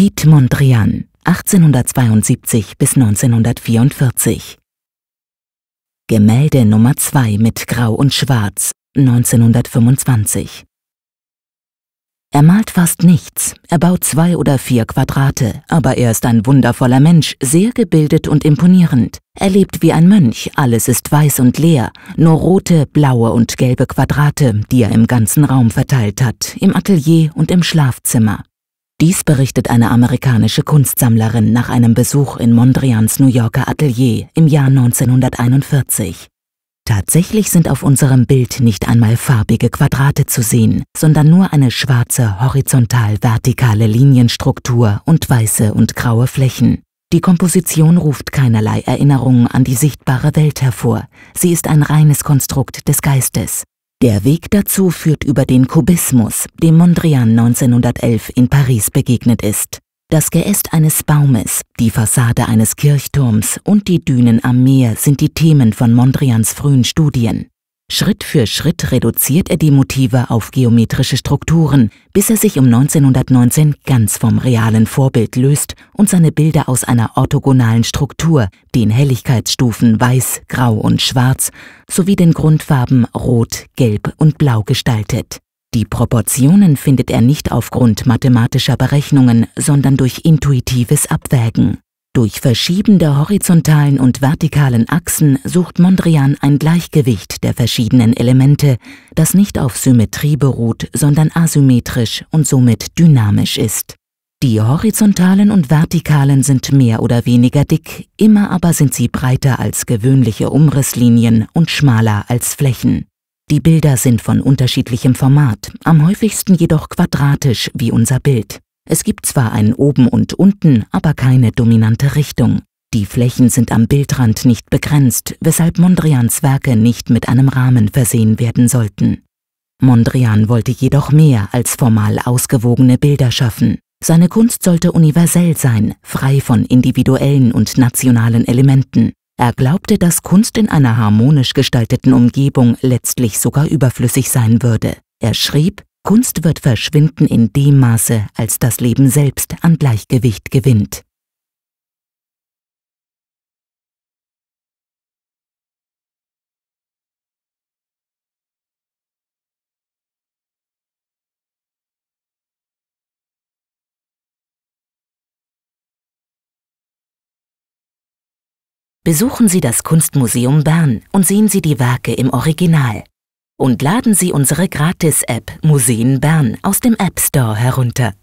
Piet Mondrian, 1872 bis 1944. Gemälde Nummer 2 mit Grau und Schwarz, 1925. Er malt fast nichts, er baut 2 oder 4 Quadrate, aber er ist ein wundervoller Mensch, sehr gebildet und imponierend. Er lebt wie ein Mönch, alles ist weiß und leer, nur rote, blaue und gelbe Quadrate, die er im ganzen Raum verteilt hat, im Atelier und im Schlafzimmer. Dies berichtet eine amerikanische Kunstsammlerin nach einem Besuch in Mondrians New Yorker Atelier im Jahr 1941. Tatsächlich sind auf unserem Bild nicht einmal farbige Quadrate zu sehen, sondern nur eine schwarze, horizontal-vertikale Linienstruktur und weiße und graue Flächen. Die Komposition ruft keinerlei Erinnerungen an die sichtbare Welt hervor. Sie ist ein reines Konstrukt des Geistes. Der Weg dazu führt über den Kubismus, dem Mondrian 1911 in Paris begegnet ist. Das Geäst eines Baumes, die Fassade eines Kirchturms und die Dünen am Meer sind die Themen von Mondrians frühen Studien. Schritt für Schritt reduziert er die Motive auf geometrische Strukturen, bis er sich um 1919 ganz vom realen Vorbild löst und seine Bilder aus einer orthogonalen Struktur, den Helligkeitsstufen Weiß, Grau und Schwarz, sowie den Grundfarben Rot, Gelb und Blau gestaltet. Die Proportionen findet er nicht aufgrund mathematischer Berechnungen, sondern durch intuitives Abwägen. Durch Verschieben der horizontalen und vertikalen Achsen sucht Mondrian ein Gleichgewicht der verschiedenen Elemente, das nicht auf Symmetrie beruht, sondern asymmetrisch und somit dynamisch ist. Die horizontalen und vertikalen sind mehr oder weniger dick, immer aber sind sie breiter als gewöhnliche Umrisslinien und schmaler als Flächen. Die Bilder sind von unterschiedlichem Format, am häufigsten jedoch quadratisch wie unser Bild. Es gibt zwar ein Oben und Unten, aber keine dominante Richtung. Die Flächen sind am Bildrand nicht begrenzt, weshalb Mondrians Werke nicht mit einem Rahmen versehen werden sollten. Mondrian wollte jedoch mehr als formal ausgewogene Bilder schaffen. Seine Kunst sollte universell sein, frei von individuellen und nationalen Elementen. Er glaubte, dass Kunst in einer harmonisch gestalteten Umgebung letztlich sogar überflüssig sein würde. Er schrieb, Kunst wird verschwinden in dem Maße, als das Leben selbst an Gleichgewicht gewinnt. Besuchen Sie das Kunstmuseum Bern und sehen Sie die Werke im Original. Und laden Sie unsere Gratis-App Museen Bern aus dem App Store herunter.